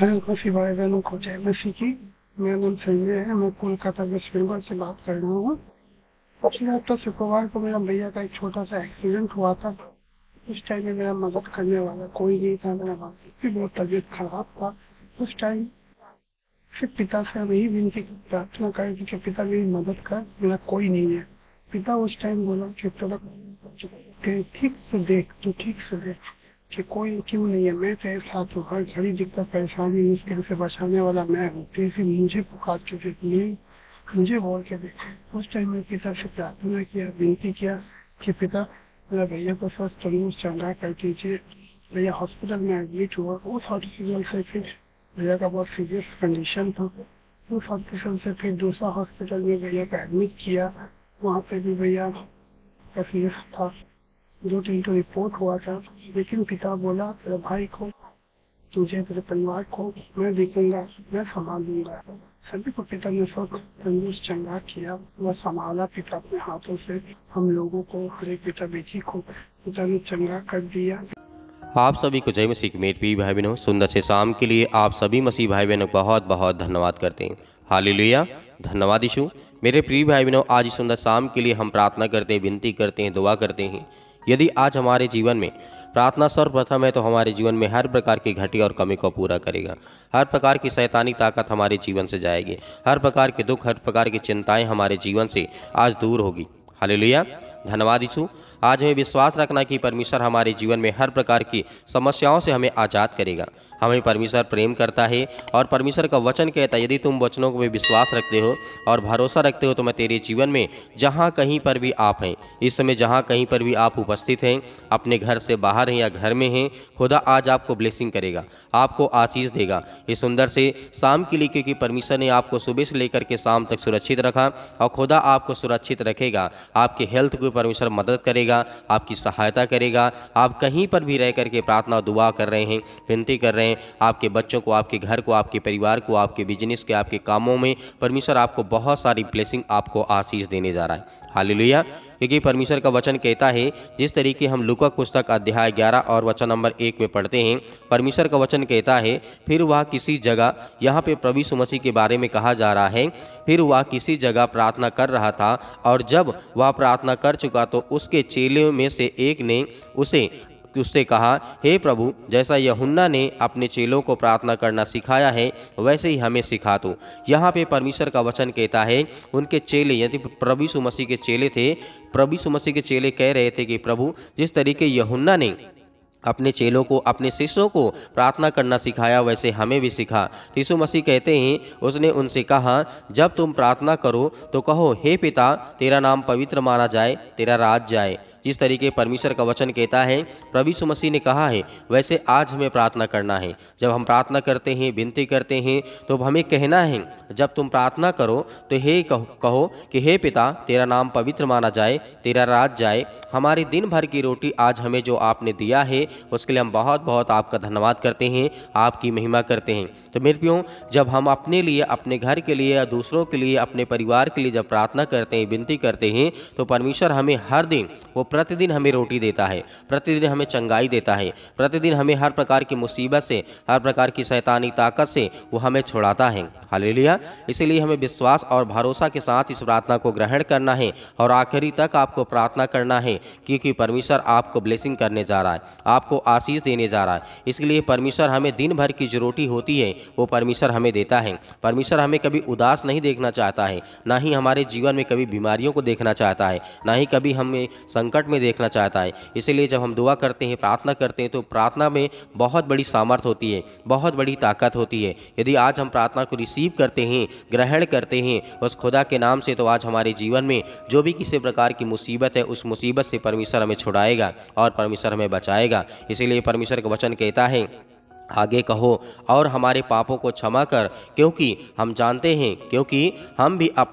हरे मसीह भाई बहनों को जय मसीह की। मेरा नाम संजय है, मैं कोलकाता वेस्ट बंगाल से बात कर रहा हूँ। पिछले हफ्ते शुक्रवार को मेरा भैया का एक छोटा सा एक्सीडेंट हुआ था। उस टाइम में मेरा मदद करने वाला कोई नहीं था। मेरा बाप की बहुत तबीयत खराब था। उस टाइम सिर्फ पिता से हम यही विनती प्रार्थना करें कि पिता मेरी मदद कर, मेरा कोई नहीं है। पिता उस टाइम बोला कि ठीक से देख, तू ठीक से देख कि कोई क्यों नहीं है, मैं तेरे साथ हूँ। हर घड़ी दिक्कत परेशानी मुश्किल से बचाने वाला मैं हूँ। तेरे मुझे पुकार के देख, मुझे बोल के देख। उस टाइम में पिता से प्रार्थना किया, विनती किया कि पिता मेरा भैया को स्वस्थ तंदुरुस्त चंगा कर दीजिए। भैया हॉस्पिटल में एडमिट हुआ। उस हॉस्पिटल से फिर भैया का बहुत सीरियस कंडीशन था। उस हॉस्पिटल से फिर दूसरा हॉस्पिटल में भैया को एडमिट किया। वहाँ पे भी भैया का सीरियस था। 2-3 तो रिपोर्ट हुआ था, लेकिन पिता बोला तेरे भाई को, तुझे, तेरे परिवार को मैं देखूंगा, मैं संभालूंगा। सभी को पिता ने स्वस्थ तंदुरुस्त चंगा किया। वह संभाला पिता अपने हाथों से। हम लोगों को, हर एक पिता बेटी को पिता ने चंगा कर दिया। आप सभी को जय मसीह की मेरे प्रिय भाई बहनों, सुंदर से शाम के लिए आप सभी मसीह भाई बहनों को बहुत बहुत धन्यवाद करते हैं। हालेलुया, धन्यवाद यीशु। मेरे प्रिय भाई बहनों, आज इस सुंदर शाम के लिए हम प्रार्थना करते हैं, विनती करते हैं, दुआ करते हैं। यदि आज हमारे जीवन में प्रार्थना सर्वप्रथम है तो हमारे जीवन में हर प्रकार की घटी और कमी को पूरा करेगा। हर प्रकार की शैतानी ताकत हमारे जीवन से जाएगी। हर प्रकार के दुख, हर प्रकार की चिंताएं हमारे जीवन से आज दूर होगी। हालेलुया, धन्यवाद यीशु। आज हमें विश्वास रखना कि परमेश्वर हमारे जीवन में हर प्रकार की समस्याओं से हमें आज़ाद करेगा। हमें परमेश्वर प्रेम करता है और परमेश्वर का वचन कहता है, यदि तुम वचनों को विश्वास रखते हो और भरोसा रखते हो तो मैं तेरे जीवन में जहाँ कहीं पर भी आप हैं, इस समय जहाँ कहीं पर भी आप उपस्थित हैं, अपने घर से बाहर हैं या घर में हैं, खुदा आज आपको ब्लेसिंग करेगा, आपको आशीष देगा इस सुंदर से शाम के लिए, क्योंकि परमेश्वर ने आपको सुबह से लेकर के शाम तक सुरक्षित रखा और खुदा आपको सुरक्षित रखेगा। आपके हेल्थ को परमेश्वर मदद करेगा, आपकी सहायता करेगा। आप कहीं पर भी रह करके प्रार्थना दुआ कर रहे हैं, विनती कर रहे हैं, आपके बच्चों को, आपके घर को, आपके परिवार को, आपके बिजनेस के, आपके कामों में परमेश्वर आपको बहुत सारी ब्लेसिंग, आपको आशीष देने जा रहा है। हालेलुया, क्योंकि परमेश्वर का वचन कहता है, जिस तरीके हम लूका पुस्तक अध्याय 11 और वचन नंबर 1 में पढ़ते हैं, परमेश्वर का वचन कहता है, फिर वह किसी जगह, यहाँ पे प्रभु यीशु मसीह के बारे में कहा जा रहा है, फिर वह किसी जगह प्रार्थना कर रहा था और जब वह प्रार्थना कर चुका तो उसके चेलों में से एक ने उससे कहा, हे प्रभु, जैसा यूहन्ना ने अपने चेलों को प्रार्थना करना सिखाया है वैसे ही हमें सिखा दो। यहाँ पे परमेश्वर का वचन कहता है, उनके चेले, यदि प्रभु यीशु मसीह के चेले थे, प्रभु यीशु मसीह के चेले कह रहे थे कि प्रभु, जिस तरीके यूहन्ना ने अपने चेलों को, अपने शिष्यों को प्रार्थना करना सिखाया वैसे हमें भी सिखा। तो यीशु मसीह कहते हैं, उसने उनसे कहा, जब तुम प्रार्थना करो तो कहो, हे पिता, तेरा नाम पवित्र माना जाए, तेरा राज जाए। जिस तरीके परमेश्वर का वचन कहता है, प्रभु यीशु मसीह ने कहा है, वैसे आज हमें प्रार्थना करना है। जब हम प्रार्थना करते हैं, विनती करते हैं, तो हमें कहना है, जब तुम प्रार्थना करो तो हे कहो कि हे पिता, तेरा नाम पवित्र माना जाए, तेरा राज जाए। हमारी दिन भर की रोटी आज हमें जो आपने दिया है उसके लिए हम बहुत बहुत आपका धन्यवाद करते हैं, आपकी महिमा करते हैं। तो मेरे प्रियो, जब हम अपने लिए, अपने घर के लिए या दूसरों के लिए, अपने परिवार के लिए जब प्रार्थना करते हैं, विनती करते हैं, तो परमेश्वर हमें हर दिन, वो प्रतिदिन हमें रोटी देता है, प्रतिदिन हमें चंगाई देता है, प्रतिदिन हमें हर प्रकार की मुसीबत से, हर प्रकार की शैतानी ताकत से वो हमें छुड़ाता है। हालेलुया, इसीलिए हमें विश्वास और भरोसा के साथ इस प्रार्थना को ग्रहण करना है और आखिरी तक आपको प्रार्थना करना है, क्योंकि परमेश्वर आपको ब्लेसिंग करने जा रहा है, आपको आशीष देने जा रहा है। इसलिए परमेश्वर हमें दिन भर की जो रोटी होती है वो परमेश्वर हमें देता है। परमेश्वर हमें कभी उदास नहीं देखना चाहता है, ना ही हमारे जीवन में कभी बीमारियों को देखना चाहता है, ना ही कभी हमें संकट में देखना चाहता है। इसलिए जब हम दुआ करते हैं, प्रार्थना करते हैं, तो प्रार्थना में बहुत बड़ी सामर्थ होती है, बहुत बड़ी ताकत होती है। यदि आज हम प्रार्थना को रिसीव करते हैं, ग्रहण करते हैं उस खुदा के नाम से, तो आज हमारे जीवन में जो भी किसी प्रकार की मुसीबत है, उस मुसीबत से परमेश्वर हमें छुड़ाएगा और परमेश्वर हमें बचाएगा। इसीलिए परमेश्वर का वचन कहता है, आगे कहो, और हमारे पापों को क्षमा कर, क्योंकि हम जानते हैं, क्योंकि हम भी अपने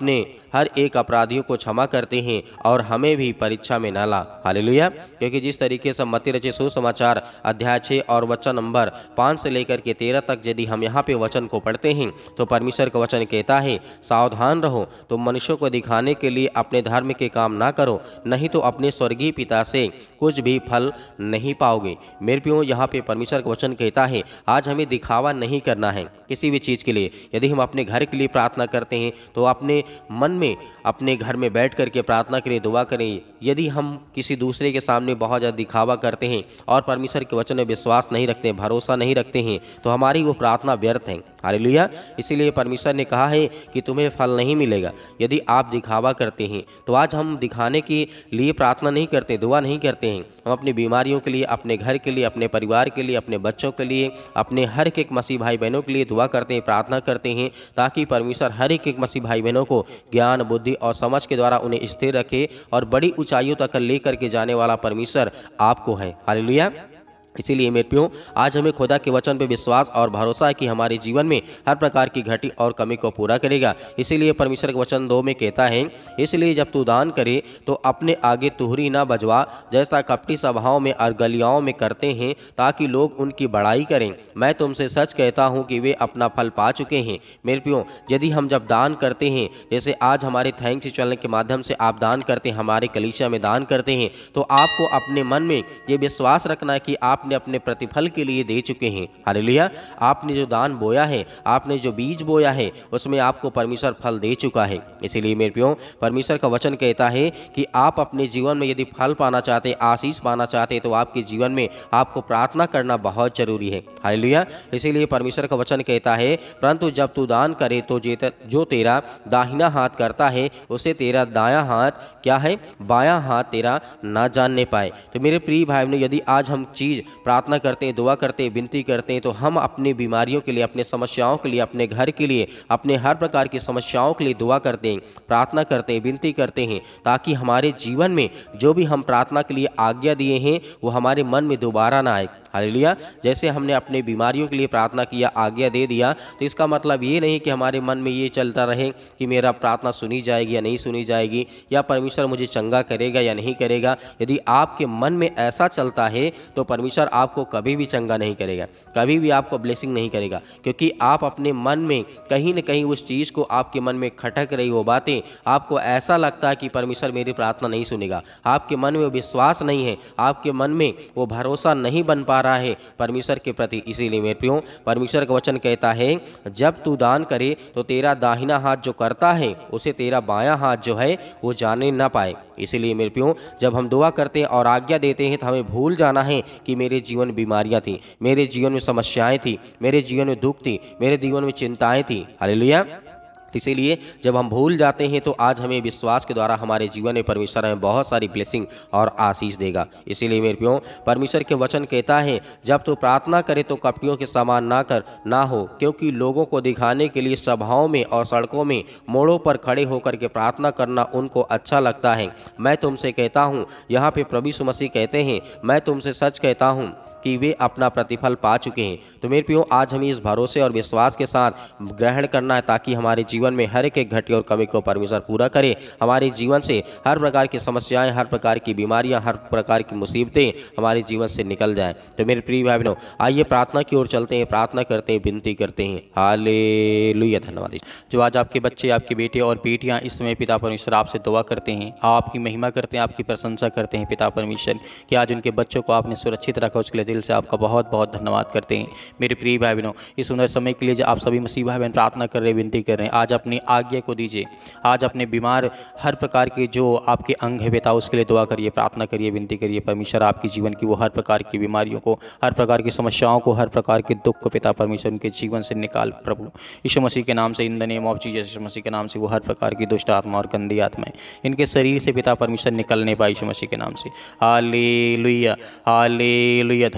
हर एक अपराधियों को क्षमा करते हैं और हमें भी परीक्षा में न ला। हालेलुया। क्योंकि जिस तरीके से मत्ती रचित सुसमाचार अध्याय 6 और वचन नंबर 5 से लेकर के 13 तक यदि हम यहाँ पे वचन को पढ़ते हैं तो परमेश्वर का वचन कहता है, सावधान रहो, तुम मनुष्यों को दिखाने के लिए अपने धर्म के काम ना करो, नहीं तो अपने स्वर्गीय पिता से कुछ भी फल नहीं पाओगे। मेरे प्रियो, यहाँ पे परमेश्वर का वचन कहता है आज हमें दिखावा नहीं करना है किसी भी चीज़ के लिए। यदि हम अपने घर के लिए प्रार्थना करते हैं तो अपने मन में अपने घर में बैठ करके प्रार्थना करें, दुआ करें। यदि हम किसी दूसरे के सामने बहुत ज़्यादा दिखावा करते हैं और परमेश्वर के वचन में विश्वास नहीं रखते हैं, भरोसा नहीं रखते हैं, तो हमारी वो प्रार्थना व्यर्थ है। हालेलुया। इसीलिए परमेश्वर ने कहा है कि तुम्हें फल नहीं मिलेगा यदि आप दिखावा करते हैं। तो आज हम दिखाने के लिए प्रार्थना नहीं करते, दुआ नहीं करते हैं। हम अपनी बीमारियों के लिए, अपने घर के लिए, अपने परिवार के लिए, अपने बच्चों के लिए, अपने हर एक मसीह भाई बहनों के लिए दुआ करते हैं, प्रार्थना करते हैं, ताकि परमेश्वर हर एक मसीह भाई बहनों को ज्ञान, बुद्धि और समझ के द्वारा उन्हें स्थिर रखे और बड़ी ऊंचाइयों तक लेकर के जाने वाला परमेश्वर आपको है। हालेलुया। इसीलिए मेरे प्रियो, आज हमें खुदा के वचन पे विश्वास और भरोसा है कि हमारे जीवन में हर प्रकार की घटी और कमी को पूरा करेगा। इसीलिए परमेश्वर के वचन 2 में कहता है, इसलिए जब तू दान करे तो अपने आगे तुहरी ना बजवा, जैसा कपटी सभाओं में और गलियाओं में करते हैं, ताकि लोग उनकी बड़ाई करें। मैं तुमसे सच कहता हूँ कि वे अपना फल पा चुके हैं। मेरे प्रियो, यदि हम जब दान करते हैं, जैसे आज हमारे थैंक्स चैनल के माध्यम से आप दान करते हैं, हमारे कलीसिया में दान करते हैं, तो आपको अपने मन में ये विश्वास रखना है कि आपने अपने प्रतिफल के लिए दे चुके हैं। हालेलुया। आपने जो दान बोया है, आपने जो बीज बोया है, उसमें आपको परमेश्वर फल दे चुका है। इसीलिए मेरे प्रियो, परमेश्वर का वचन कहता है कि आप अपने जीवन में यदि फल पाना चाहते, आशीष पाना चाहते, तो आपके जीवन में आपको प्रार्थना करना बहुत जरूरी है। हालेलुया। इसीलिए परमेश्वर का वचन कहता है, परंतु जब तू दान करे तो जो तेरा दाहिना हाथ करता है उसे तेरा दायां हाथ क्या है, बायां हाथ तेरा ना जानने पाए। तो मेरे प्रिय भाई बहनों, यदि आज हम चीज प्रार्थना करते हैं, दुआ करते हैं, विनती करते हैं, तो हम अपनी बीमारियों के लिए, अपने समस्याओं के लिए, अपने घर के लिए, अपने हर प्रकार की समस्याओं के लिए दुआ करते हैं, प्रार्थना करते हैं, विनती करते हैं, ताकि हमारे जीवन में जो भी हम प्रार्थना के लिए आज्ञा दिए हैं वो हमारे मन में दोबारा ना आए। हालेलुया। जैसे हमने अपने बीमारियों के लिए प्रार्थना किया, आज्ञा दे दिया, तो इसका मतलब ये नहीं कि हमारे मन में ये चलता रहे कि मेरा प्रार्थना सुनी जाएगी या नहीं सुनी जाएगी, या परमेश्वर मुझे चंगा करेगा या नहीं करेगा। यदि आपके मन में ऐसा चलता है तो परमेश्वर आपको कभी भी चंगा नहीं करेगा, कभी भी आपको ब्लेसिंग नहीं करेगा, क्योंकि आप अपने मन में कहीं न कहीं उस चीज़ को, आपके मन में खटक रही वो बातें, आपको ऐसा लगता है कि परमेश्वर मेरी प्रार्थना नहीं सुनेगा। आपके मन में विश्वास नहीं है, आपके मन में वो भरोसा नहीं बन पा रहा है परमेश्वर के प्रति। इसीलिए मेरे प्रियो, परमेश्वर का वचन कहता है, जब तू दान करे तो तेरा दाहिना हाथ जो करता है उसे तेरा बायां हाथ जो है वो जाने ना पाए। इसीलिए मेरे प्रियो, जब हम दुआ करते हैं और आज्ञा देते हैं तो हमें भूल जाना है कि मेरे जीवन में बीमारियां थी, मेरे जीवन में समस्याएं थी, मेरे जीवन में दुख थी, मेरे जीवन में चिंताएं थी। हालेलुया। इसीलिए जब हम भूल जाते हैं तो आज हमें विश्वास के द्वारा हमारे जीवन में परमेश्वर हमें बहुत सारी ब्लेसिंग और आशीष देगा। इसीलिए मेरे प्रियो, परमेश्वर के वचन कहता है, जब तू प्रार्थना करे तो कपटियों के समान ना हो, क्योंकि लोगों को दिखाने के लिए सभाओं में और सड़कों में मोड़ों पर खड़े होकर के प्रार्थना करना उनको अच्छा लगता है। मैं तुमसे कहता हूँ, यहाँ पे प्रभु यीशु मसीह कहते हैं, मैं तुमसे सच कहता हूँ कि वे अपना प्रतिफल पा चुके हैं। तो मेरे प्रियो, आज हमें इस भरोसे और विश्वास के साथ ग्रहण करना है, ताकि हमारे जीवन में हर एक घटी और कमी को परमेश्वर पूरा करे। हमारे जीवन से हर प्रकार की समस्याएं, हर प्रकार की बीमारियां, हर प्रकार की मुसीबतें हमारे जीवन से निकल जाएं। तो मेरे प्रिय भाई बहनों, आइए प्रार्थना की ओर चलते हैं, प्रार्थना करते हैं, विनती करते हैं। हालेलुया। धन्यवाद। जो आज आपके बच्चे, आपके बेटे और बेटियाँ इस समय पिता परमेश्वर आपसे दुआ करते हैं, आपकी महिमा करते हैं, आपकी प्रशंसा करते हैं पिता परमेश्वर, कि आज उनके बच्चों को आपने सुरक्षित रखा, उसके लिए दिल से आपका बहुत बहुत धन्यवाद करते हैं। मेरे प्रिय भाई बहनों, इस सुंदर समय के लिए जो आप सभी मसीह भाई बहन प्रार्थना कर रहे हैं, विनती कर रहे हैं, आज अपनी आज्ञा को दीजिए। आज अपने बीमार हर प्रकार के जो आपके अंग है पिता, उसके लिए दुआ करिए, प्रार्थना करिए, विनती करिए। परमेश्वर आपके जीवन की वो हर प्रकार की बीमारियों को, हर प्रकार की समस्याओं को, हर प्रकार के दुख को पिता परमेश्वर उनके जीवन से निकाल। प्रभु यीशु मसीह के नाम से, in the name of Jesus, यीशु मसीह के नाम से वो हर प्रकार की दुष्ट आत्मा और गंदी आत्माएं इनके शरीर से पिता परमेश्वर निकलने पाए यीशु मसीह के नाम से। हालेलुया। हालेलुया।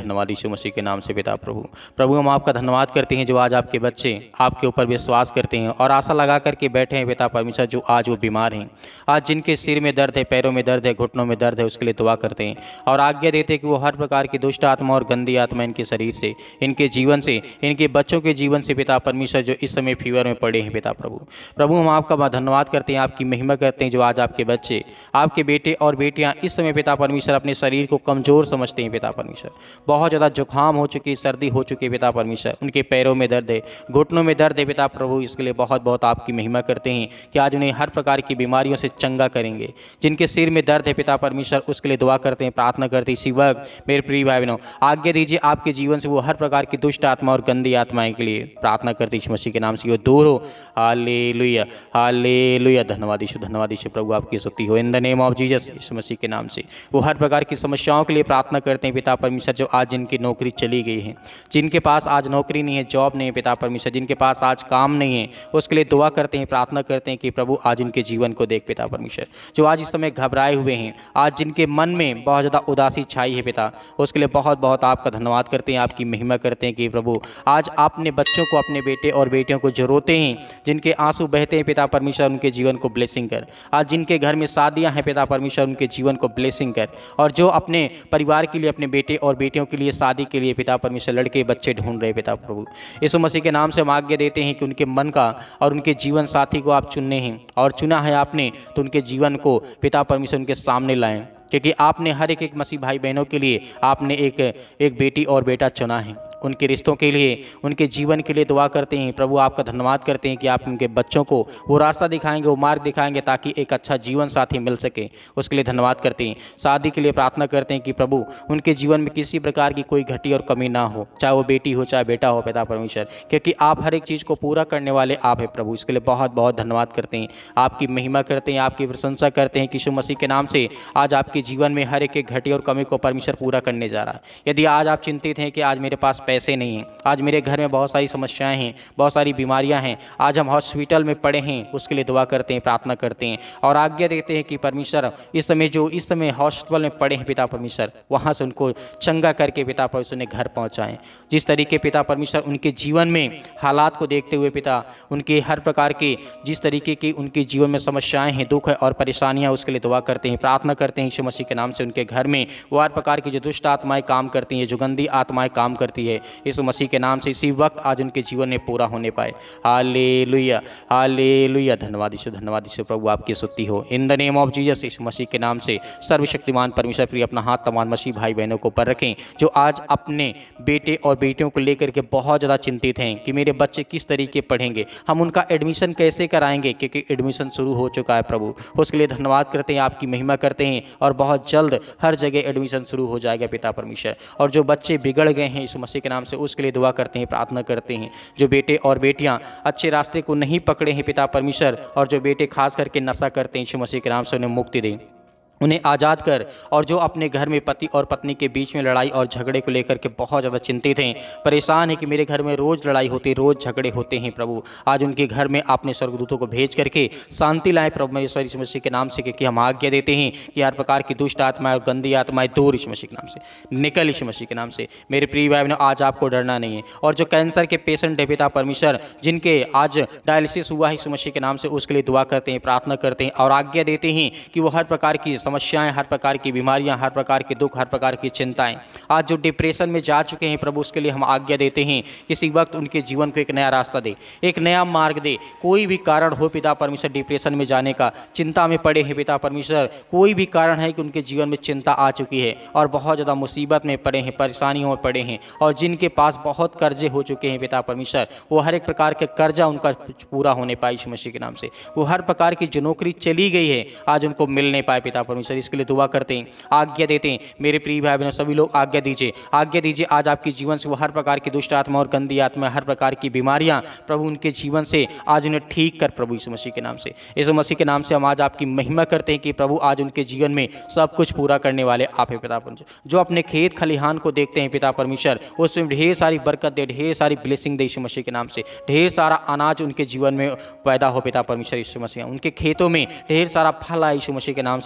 धन्यवाद यीशु मसीह के नाम से पिता प्रभु। प्रभु हम आपका धन्यवाद करते हैं जो आज आपके बच्चे आपके ऊपर विश्वास करते हैं और आशा लगा करके बैठे हैं पिता परमेश्वर, जो आज वो बीमार हैं, आज जिनके सिर में दर्द है, पैरों में दर्द है, घुटनों में दर्द है, उसके लिए दुआ करते हैं और आज्ञा देते हैं कि वो हर प्रकार की दुष्ट आत्मा और गंदी आत्मा इनके शरीर से, इनके जीवन से, इनके बच्चों के जीवन से पिता परमेश्वर जो इस समय फीवर में पड़े हैं पिता प्रभु। प्रभु हम आपका धन्यवाद करते हैं, आपकी महिमा करते हैं जो आज आपके बच्चे, आपके बेटे और बेटियां इस समय पिता परमेश्वर अपने शरीर को कमज़ोर समझते हैं पिता परमेश्वर। बहुत ज़्यादा जुकाम हो चुकी, सर्दी हो चुकी है पिता परमेश्वर, उनके पैरों में दर्द है, घुटनों में दर्द है पिता प्रभु। इसके लिए बहुत बहुत आपकी महिमा करते हैं कि आज उन्हें हर प्रकार की बीमारियों से चंगा करेंगे। जिनके सिर में दर्द है पिता परमेश्वर, उसके लिए दुआ करते हैं, प्रार्थना करते हैं। इसी वक्त मेरे प्रिय भाई बहनों, आज्ञा दीजिए आपके जीवन से वो हर प्रकार की दुष्ट आत्मा और गंदी आत्माएं के लिए प्रार्थना करते हैं, यीशु मसीह के नाम से वो दूर हो। हालेलुया, हालेलुया, धन्यवाद यीशु प्रभु, आपकी स्तुति हो in the name of Jesus, यीशु मसीह के नाम से। वो हर प्रकार की समस्याओं के लिए प्रार्थना करते हैं पिता परमेश्वर, जो आज जिनकी नौकरी चली गई है, जिनके पास आज नौकरी नहीं है, जॉब नहीं है पिता परमेश्वर, जिनके पास आज काम नहीं है, उसके लिए दुआ करते हैं, प्रार्थना करते हैं कि प्रभु आज उनके जीवन को देख पिता परमेश्वर। जो आज इस समय घबराए हुए हैं, आज जिनके मन में बहुत ज़्यादा उदासी छाई है पिता, उसके लिए बहुत बहुत आपका धन्यवाद करते हैं, आपकी महिमा करते हैं कि प्रभु आज आपने बच्चों को, अपने बेटे और बेटियों को जो रोते हैं, जिनके आंसू बहते हैं पिता परमेश्वर, उनके जीवन को ब्लेसिंग कर। आज जिनके घर में शादियां हैं पिता परमेश्वर, उनके जीवन को ब्लेसिंग कर। और जो अपने परिवार के लिए, अपने बेटे और बेटियों के लिए शादी के लिए पिता परमेश्वर लड़के बच्चे ढूंढ रहे पिता प्रभु, यीशु मसीह के नाम से हम आज्ञा देते हैं कि उनके मन का और उनके जीवन साथी को आप चुनने हैं और चुना है आपने, तो उनके जीवन को पिता परमेश्वर उनके सामने लाएं, क्योंकि आपने हर एक मसीह भाई बहनों के लिए आपने एक बेटी और बेटा चुना है। उनके रिश्तों के लिए, उनके जीवन के लिए दुआ करते हैं प्रभु। आपका धन्यवाद करते हैं कि आप उनके बच्चों को वो रास्ता दिखाएंगे, वो मार्ग दिखाएंगे, ताकि एक अच्छा जीवन साथी मिल सके। उसके लिए धन्यवाद करते हैं। शादी के लिए प्रार्थना करते हैं कि प्रभु उनके जीवन में किसी प्रकार की कोई घटी और कमी ना हो, चाहे वो बेटी हो चाहे बेटा हो पिता परमेश्वर, क्योंकि आप हर एक चीज़ को पूरा करने वाले आप हैं प्रभु। इसके लिए बहुत बहुत धन्यवाद करते हैं, आपकी महिमा करते हैं, आपकी प्रशंसा करते हैं कि यीशु मसीह के नाम से आज आपके जीवन में हर एक घटी और कमी को परमेश्वर पूरा करने जा रहा है। यदि आज आप चिंतित हैं कि आज मेरे पास पैसे नहीं हैं, आज मेरे घर में बहुत सारी समस्याएं हैं, बहुत सारी बीमारियां हैं, आज हम हॉस्पिटल में पड़े हैं, उसके लिए दुआ करते हैं, प्रार्थना करते हैं और आज्ञा देते हैं कि परमेश्वर इस समय हॉस्पिटल में पड़े हैं पिता परमेश्वर, वहाँ से उनको चंगा करके पिता परमेश्वर ने घर पहुँचाएँ। जिस तरीके पिता परमेश्वर उनके जीवन में हालात को देखते हुए पिता, उनके हर प्रकार के जिस तरीके की उनके जीवन में समस्याएं हैं, दुख है और परेशानियां, उसके लिए दुआ करते हैं, प्रार्थना करते हैं यीशु मसीह के नाम से। उनके घर में वो हर प्रकार की जो दुष्ट आत्माएं काम करती हैं, जो गंदी आत्माएं काम करती है, यीशु मसीह के नाम से इसी वक्त आज उनके जीवन में पूरा होने पाए। हालेलुया, हालेलुया, धन्यवाद यीशु प्रभु, आपकी स्तुति हो in the name of Jesus, यीशु मसीह के नाम से। सर्वशक्तिमान परमेश्वर प्रिय अपना हाथ तमाम मसीह भाई बहनों को ऊपर रखें, जो आज अपने बेटे और बेटियों को लेकर के बहुत ज़्यादा चिंतित हैं कि मेरे बच्चे किस तरीके पढ़ेंगे, हम उनका एडमिशन कैसे कराएंगे, क्योंकि एडमिशन शुरू हो चुका है प्रभु। उसके लिए धन्यवाद करते हैं, आपकी महिमा करते हैं और बहुत जल्द हर जगह एडमिशन शुरू हो जाएगा पिता परमेश्वर। और जो बच्चे बिगड़ गए हैं यीशु मसीह के नाम से, उसके लिए दुआ करते हैं, प्रार्थना करते हैं। जो बेटे और बेटियां अच्छे रास्ते को नहीं पकड़े हैं पिता परमेश्वर, और जो बेटे खास करके नशा करते हैं, यीशु मसीह के नाम से उन्हें मुक्ति दें, उन्हें आज़ाद कर। और जो अपने घर में पति और पत्नी के बीच में लड़ाई और झगड़े को लेकर के बहुत ज़्यादा चिंतित हैं, परेशान है कि मेरे घर में रोज़ लड़ाई होती, रोज़ झगड़े होते हैं प्रभु, आज उनके घर में आपने स्वर्गदूतों को भेज करके शांति लाए प्रभु मेरे यीशु मसीह के नाम से, क्योंकि हम आज्ञा देते हैं कि हर प्रकार की दुष्ट आत्माएं और गंदी आत्माएं दूर यीशु मसीह के नाम से निकल, यीशु मसीह के नाम से। मेरे प्रिय भाई बहनों, आज आपको डरना नहीं है। और जो कैंसर के पेशेंट है पिता परमेश्वर, जिनके आज डायलिसिस हुआ है यीशु मसीह के नाम से, उसके लिए दुआ करते हैं, प्रार्थना करते हैं और आज्ञा देते हैं कि वो हर प्रकार की समस्याएं, हर प्रकार की बीमारियां, हर प्रकार के दुख, हर प्रकार की चिंताएं, आज जो डिप्रेशन में जा चुके हैं प्रभु, उसके लिए हम आज्ञा देते हैं किसी वक्त उनके जीवन को एक नया रास्ता दे, एक नया मार्ग दे। कोई भी कारण हो पिता परमेश्वर डिप्रेशन में जाने का, चिंता में पड़े हैं पिता परमेश्वर, कोई भी कारण है कि उनके जीवन में चिंता आ चुकी है और बहुत ज़्यादा मुसीबत में पड़े हैं, परेशानियों में पड़े हैं, और जिनके पास बहुत कर्जे हो चुके हैं पिता परमेश्वर, वो हर एक प्रकार के कर्जा उनका पूरा होने पाए यीशु मसीह के नाम से। वो हर प्रकार की जो नौकरी चली गई है आज उनको मिल नहीं पाए पिता परमेश्वर, इसके लिए दुआ करते हैं, आज्ञा देते हैं। मेरे प्रिय भाई बहनों, सभी लोग आज्ञा दीजिए, आज्ञा दीजिए। आज आपके जीवन से वो हर प्रकार की दुष्ट आत्मा और गंदी आत्मा, हर प्रकार की बीमारियां प्रभु उनके जीवन से आज उन्हें ठीक कर प्रभु यीशु मसीह के नाम से। यीशु मसीह के नाम से हम आज आपकी महिमा करते हैं कि प्रभु आज उनके जीवन में सब कुछ पूरा करने वाले आप हैं पिता परमेश्वर। जो अपने खेत खलिहान को देखते हैं पिता परमेश्वर, उसमें ढेर सारी बरकत दे, ढेर सारी ब्लेसिंग दे यीशु मसीह के नाम से। ढेर सारा अनाज उनके जीवन में पैदा हो पिता परमेश्वर यीशु मसीह, उनके खेतों में ढेर सारा फल आए यीशु मसीह के नाम से, उसके लिए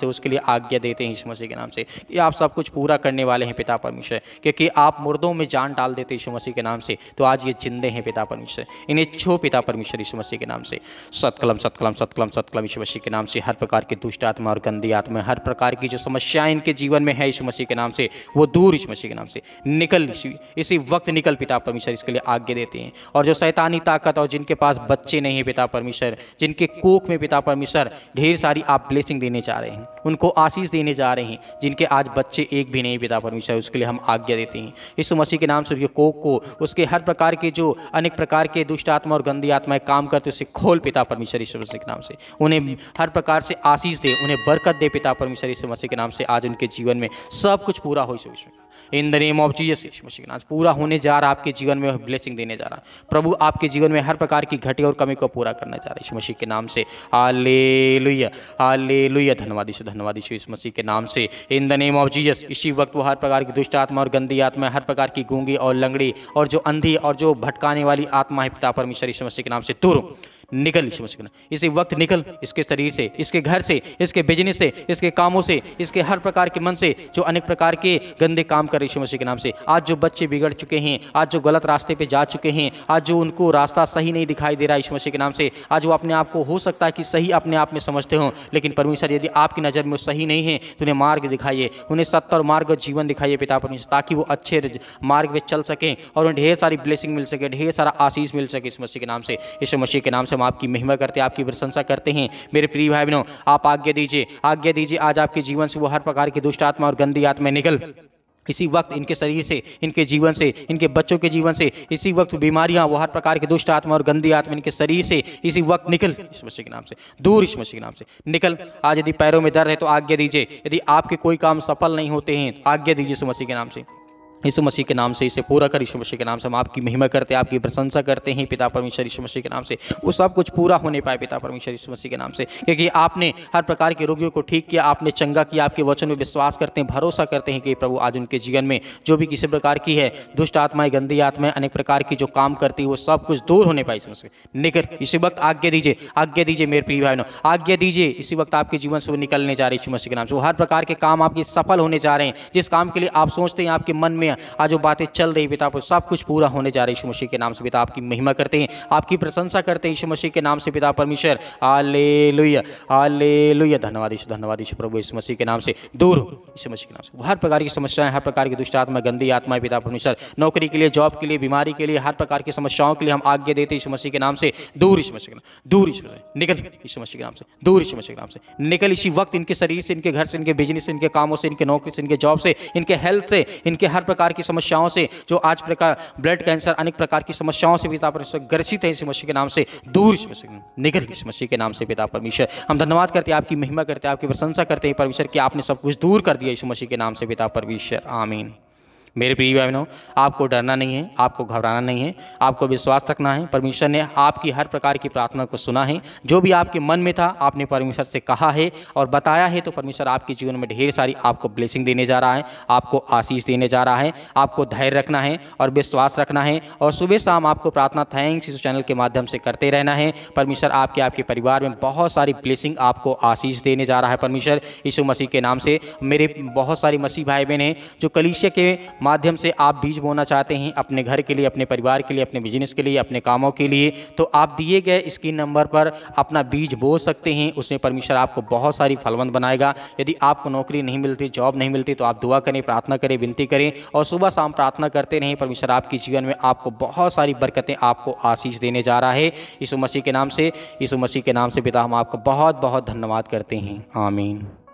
आज्ञा देते हैं यीशु मसीह के नाम से कि आप सब कुछ पूरा करने वाले हैं पिता परमेश्वर, क्योंकि आप मुर्दों में जान डाल देते यीशु मसीह के नाम से, तो आज ये जिंदे हैं पिता परमेश्वर। इन्हें छो पिता परमेश्वर यीशु मसीह के नाम से। सत्कलम सत्कलम सत्कलम सत्कलम यीशु मसीह के नाम से। हर प्रकार की दुष्ट आत्मा और गंदी आत्मा, हर प्रकार की जो समस्याएं इनके जीवन में है यीशु मसीह के नाम से, वो दूर यीशु मसीह के नाम से निकल, इसी वक्त निकल पिता परमेश्वर। इसके लिए आज्ञा देते हैं। और जो शैतानी ताकत और जिनके पास बच्चे नहीं है पिता परमेश्वर, जिनके कोख में पिता परमेश्वर ढेर सारी आप ब्लेसिंग देने जा रहे हैं, उनको आशीष देने जा रहे हैं, जिनके आज बच्चे एक भी नहीं पिता परमेश्वर, उसके लिए हम आज्ञा देते हैं यीशु मसीह के नाम से। उसके कोख को, उसके हर प्रकार के जो अनेक प्रकार के दुष्ट आत्मा और गंदी आत्माएं काम करते उससे खोल पिता परमेश्वर यीशु मसीह के नाम से। उन्हें हर प्रकार से आशीष दे, उन्हें बरकत दे पिता परमेश्वर यीशु मसीह के नाम से। आज उनके जीवन में सब कुछ पूरा हो यीशु मसीह in the name of Jesus यीशु मसीह के नाम से पूरा होने जा रहा, आपके जीवन में ब्लेसिंग देने जा रहा प्रभु, आपके जीवन में हर प्रकार की घटी और कमी को पूरा करना चाह रहा है यीशु मसीह के नाम से। Hallelujah hallelujah. धन्यवाद यीशु मसीह के नाम से in the name of Jesus. इसी वक्त वो हर प्रकार की दुष्ट आत्मा और गंदी आत्मा, हर प्रकार की गूंगी और लंगड़ी और जो अंधी और जो भटकाने वाली आत्मा है पिता परमेश्वर यीशु मसीह के नाम से दूर निकल यीशु मसीह के नाम। इसी वक्त निकल इसके शरीर से, इसके घर से, इसके बिजनेस से, इसके कामों से, इसके हर प्रकार के मन से जो अनेक प्रकार के गंदे काम कर यीशु मसीह के नाम से। आज जो बच्चे बिगड़ चुके हैं, आज जो गलत रास्ते पे जा चुके हैं, आज जो उनको रास्ता सही नहीं दिखाई दे रहा है यीशु मसीह के नाम से, आज वो अपने आप को हो सकता है कि सही अपने आप में समझते हो, लेकिन परमेश्वर यदि आपकी नज़र में वो सही नहीं है तो उन्हें मार्ग दिखाइए, उन्हें सत्य और मार्ग और जीवन दिखाइए पिता परमेश्वर, ताकि वो अच्छे मार्ग पे चल सकें और उन्हें ढेर सारी ब्लेसिंग मिल सके, ढेर सारा आशीष मिल सके यीशु मसीह के नाम से। यीशु मसीह के नाम से हम आपकी महिमा करते, आपकी प्रशंसा करते हैं। मेरे प्रिय भाई बहनों, आप आज्ञा दीजिए आज आपके जीवन से वो हर प्रकार की दुष्ट आत्मा और गंदी आत्मा निकल इसी वक्त इनके शरीर से, इनके जीवन से, इनके बच्चों के जीवन से। इसी वक्त बीमारियां, वो हर प्रकार की दुष्ट आत्मा और गंदी आत्मा इनके शरीर से इसी वक्त निकल यीशु मसीह के नाम से, दूर यीशु मसीह के नाम से निकल। आज यदि पैरों में दर्द है तो आज्ञा दीजिए, यदि आपके कोई काम सफल नहीं होते हैं आज्ञा दीजिए यीशु मसीह के नाम से, यीशु मसीह के नाम से इसे पूरा कर यीशु मसीह के नाम से। हम आपकी महिमा करते हैं, आपकी प्रशंसा करते हैं पिता परमेश्वर यीशु मसीह के नाम से। वो सब कुछ पूरा होने पाए पिता परमेश्वर यीशु मसीह के नाम से, क्योंकि आपने हर प्रकार के रोगियों को ठीक किया, आपने चंगा किया। आपके वचन में विश्वास करते हैं, भरोसा करते हैं कि प्रभु आज उनके जीवन में जो भी किसी प्रकार की है दुष्ट आत्माएं, गंदी आत्माएं, अनेक प्रकार की जो काम करती है वो सब कुछ दूर होने पाए यीशु मसीह निकल। इसी वक्त आज्ञा दीजिए मेरे प्रिय भाइयों, आज्ञा दीजिए। इसी वक्त आपके जीवन से वो निकलने जा रहे यीशु मसीह के नाम से। वो हर प्रकार के काम आपके सफल होने जा रहे हैं, जिस काम के लिए आप सोचते हैं, आपके मन में आज जो बातें चल रही पिता पर सब कुछ पूरा होने जा रहा है यीशु मसीह के नाम से। पिता आपकी महिमा करते हैं, आपकी प्रशंसा करते हैं यीशु मसीह के नाम से पिता परमेश्वर। Hallelujah hallelujah. धन्यवाद यीशु प्रभु यीशु मसीह के नाम से दूर यीशु मसीह के नाम से हर प्रकार की समस्याएं, हर प्रकार की दुष्ट आत्मा, गंदी आत्मा पिता परमेश्वर, नौकरी के लिए, जॉब के लिए, बीमारी के लिए, हर प्रकार की समस्याओं के लिए हम आज्ञा देते यीशु मसीह के नाम से दूर यीशु मसीह के नाम, दूर यीशु मसीह निकल यीशु मसीह के नाम से, दूर यीशु मसीह के नाम से निकल। इसी वक्त इनके शरीर से, इनके घर से, इनके बिजनेस से, इनके कामों से, इनके नौकरी से, इनके जॉब से, इनके हेल्थ से, इनके हर प्रकार की समस्याओं से, जो आज प्रकार ब्लड कैंसर, अनेक प्रकार की समस्याओं से पिता परमेश्वर ग्रसित है यीशु मसीह के नाम से दूर यीशु मसीह निकल यीशु मसीह के नाम से पिता परमेश्वर। हम धन्यवाद करते हैं, आपकी महिमा करते हैं, आपकी प्रशंसा करते हैं परमेश्वर कि आपने सब कुछ दूर कर दिया यीशु मसीह के नाम से पिता परमेश्वर। आमीन। मेरे प्रिय बहनों, आपको डरना नहीं है, आपको घबराना नहीं है, आपको विश्वास रखना है। परमेश्वर ने आपकी हर प्रकार की प्रार्थना को सुना है। जो भी आपके मन में था आपने परमेश्वर से कहा है और बताया है, तो परमेश्वर आपके जीवन में ढेर सारी आपको ब्लेसिंग देने जा रहा है, आपको आशीष देने जा रहा है। आपको धैर्य रखना है और विश्वास रखना है और सुबह शाम आपको प्रार्थना थैंक्स इस चैनल के माध्यम से करते रहना है। परमेश्वर आपके परिवार में बहुत सारी ब्लेसिंग, आपको आशीष देने जा रहा है परमेश्वर यीशु मसीह के नाम से। मेरे बहुत सारे मसीह भाई बहन हैं जो कलीसिया के माध्यम से आप बीज बोना चाहते हैं अपने घर के लिए, अपने परिवार के लिए, अपने बिजनेस के लिए, अपने कामों के लिए, तो आप दिए गए स्क्रीन नंबर पर अपना बीज बो सकते हैं। उसमें परमेश्वर आपको बहुत सारी फलवंत बनाएगा। यदि आपको नौकरी नहीं मिलती, जॉब नहीं मिलती, तो आप दुआ करें, प्रार्थना करें, विनती करें और सुबह शाम प्रार्थना करते रहें। परमेश्वर आपके जीवन में आपको बहुत सारी बरकतें, आपको आशीष देने जा रहा है यीशु मसीह के नाम से। यीशु मसीह के नाम से पिता हम आपको बहुत बहुत धन्यवाद करते हैं। आमीन।